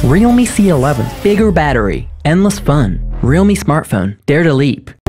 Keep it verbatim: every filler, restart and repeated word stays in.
Realme C eleven, bigger battery, endless fun. Realme smartphone, dare to leap.